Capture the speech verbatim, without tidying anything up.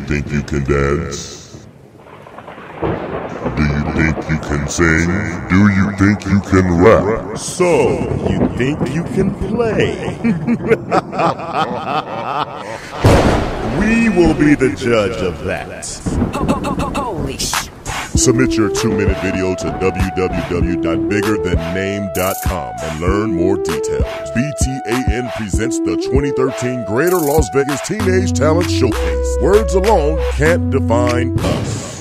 think you can dance? Do you think you can sing? Do you think you can rap? So, you think you can play? We will be the judge of that. Holy sh! Submit your two-minute video to w w w dot bigger than name dot com and learn more details. B T A N presents the twenty thirteen Greater Las Vegas Teenage Talent Showcase. Words alone can't define us.